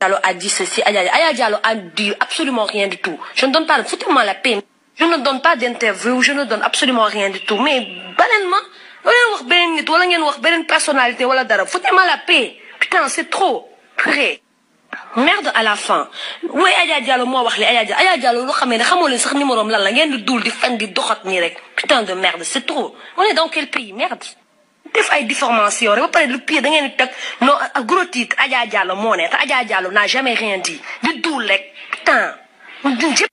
Diallo a dit ceci, Aya Diallo a dit absolument rien du tout. Je ne donne pas, foutez-moi la paix. Je ne donne pas d'interview, je ne donne absolument rien du tout. Mais, banellement, personnalité, foutez-moi la paix. Putain, c'est trop. Prêt. Merde à la fin. Oui, Aya Diallo, moi, Aya Diallo, putain de merde, c'est trop. On est dans quel pays? Merde. Def ay déformation rek ba pare le pire da ngeen tek non gros titre Aya Diallo moo ne te Aya Diallo n'a jamais rien dit di duul rek putain